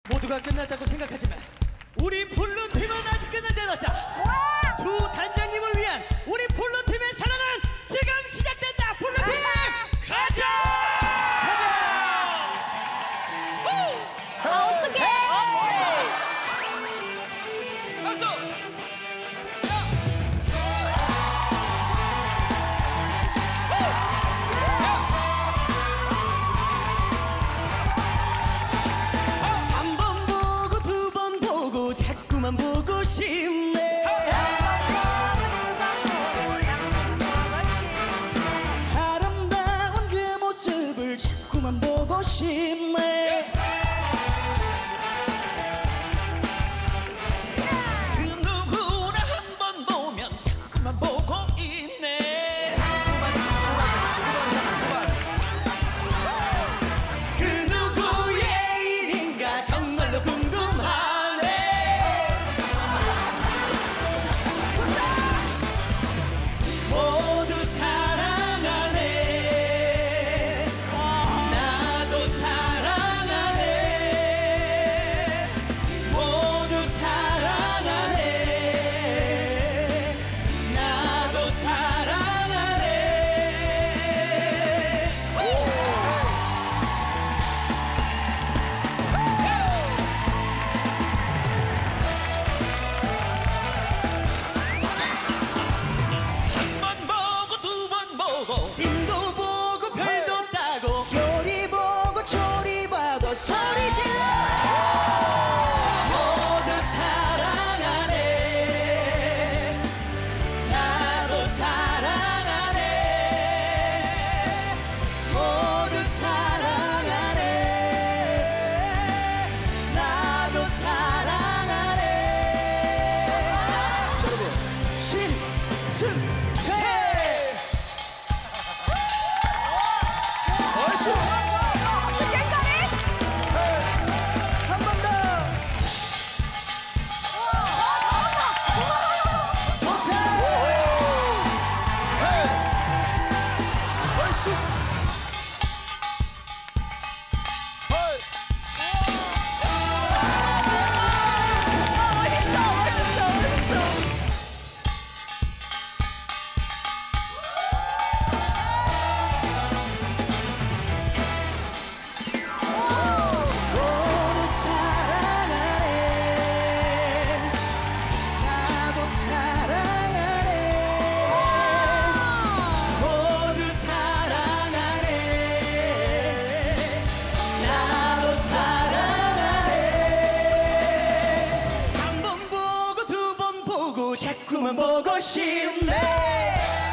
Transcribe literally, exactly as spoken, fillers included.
모두가 끝났다고 생각하지만 우리 블루팀은 아직 끝나지 않았다. 두 단장님을 위한 우리 블루팀의 사랑은 지금 시작된다. 블루팀 가자! 아, 어떡해! 박수! 한 번 보고 두 번 보고 자꾸만 보고 싶네. 아름다운 그 모습을 자꾸만 보고 싶네. 그 누구나 한 번 보면 자꾸만 보고 있네. 그 누구의 일인가 정말로 궁금하네. 모두 사랑하네. 나도 사랑하네. 모두 사랑하네. 나도 사랑하네. 한 번 보고 두 번 보고 님도 보고 별도 따고 요리 보고 조리 봐도 소리 질러. 모두 사랑하네. 나도 사랑하네. 모두 사랑하네. 나도 사랑하네. 자, 여러분 신승태 얼쑤 한 번 더. 호텔 얼쑤 모두 사랑하네. 나도 사랑하네. 모두 사랑하네. 나도 사랑하네. 한 번 보고 두 번 보고 자꾸만 보고 싶네.